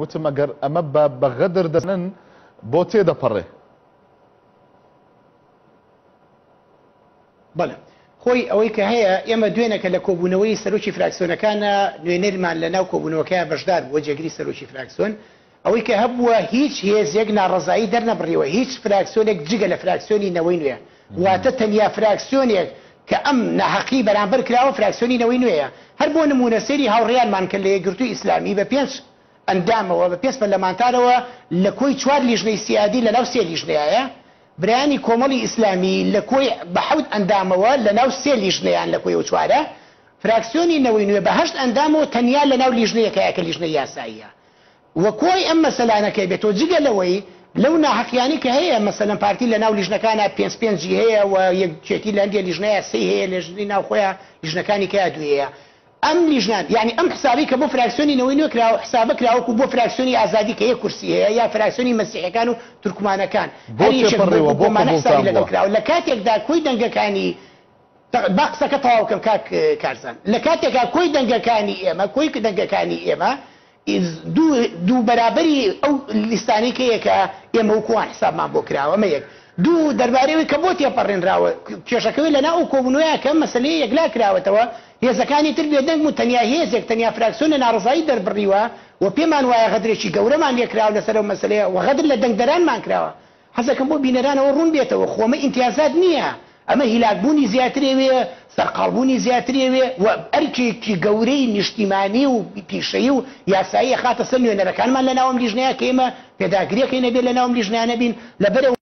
وتم ئەگەر ئەمە بە غەدر دەزنن بۆ تێدەپەڕێ. بەڵێ خۆی ئەوەی کە هەیە ئێمە دوێنەکە لە کۆبوونەوەی سەرۆکی فراکسیۆنەکانە نوێنەرمان لە ناو کۆبوونەوەکەیە بەشدار بووە جێگری سەرۆکی فراکسیۆن ئەوەی کە هەبووە هیچ هێزێک ناڕەزایی دەرنەبڕیەوە هیچ فراکسیۆنێک جگە لە فراکسیۆنی نەوەی نوێ واتە تەنیا فراکسیۆنێک کە ئەم ناحەقی بەرامبەر کراوە فراکسیۆنی نەوەی نوێیە. هەر بۆ نمونە سەیری هاوڕێیانمان کە لە یەکگرتووی ئیسلامی بە 5 ئەندامەوە بە 5 پەرلەمانتارەوە لە کۆی 4 لیژنەی سیادی لە ناو 3 لیژنەیە برایانی کۆمەڵی ئیسلامی لە کۆی بە 7 ئەندامەوە لە ناو 3 لیژنەیان لە کۆی و 4 فراکسیۆنی نەوەی نوێ بە 8 ئەندامەوە تەنیا لە ناو لیژنەیەکەیە کە لیژنەی یاساییە وە کۆی ئەم مەسەلانەکەی بێتەوە جگە لەوەی لەو ناحەقیانی کە هەیە مەسەلەن پارتی لە ناو لیژنەکانە 5 هەیە و یەکچێتی لە هەندێک لیژنەیە 3 هەیە لە ژنی ناوخۆیان لیژنەکانی کە دوێیە ئەم لیژنان یعنی ئەم حسابی کە بۆ فراکسیۆنی نەوەی نوێ کراوە حسابە کراوەکو بۆ فراکسیۆنی ئازادی کە یەک کورسی هەیە یا فراکسیۆنی مەسیحیەکان و تورکمانەکان بۆمان حسابی لەگەڵ کراوە لە کاتێکدا کۆی دەنگەکانی با قسەکە تەواوکەم کاک کارزان لە کاتێکا کۆی دەنگەکانی ئێمە کۆی دەنگەکانی ئێمە دوو بەرابەری ئەو لیستانەی کە یەکە ئێمە وکوان حسابمان بۆ کراوە مە یەک دوو دەربارەوەی کە بۆ تێپەڕێنراوە کێشەکەوی لە ناو کۆبوونەوەیە کە مەسەلەی یەکلا کراوەتەوە هێزەکانی تر بێدەنگ و تەنیا هێزێک تەنیا فراکسیۆنە ناڕزایی دەربڕیوە و پێمان وایە غەدرێکی گەورەمان لێکراوە لەسەر ئەو مەسەلەیە و غەدر لە دەنگدەرانمان کراوە حەزەکەم بۆ بینەرانەوە ڕوون بێتەوە خۆمە ئیمتیازات نییە ئەمە هیلاکبوونی زیاترێوێ سەرقاڵبوونی زیاترێوێ و ئەرکێکی گەورەی نیشتیمانی و پیشەیی و یاسایی خاتە سەر نوێنەرەکانمان لە ناوم لیژنەیە کە ئێمە پێداگریەکەی نەبێت لە ناوم لیژنیانە بین لەبەر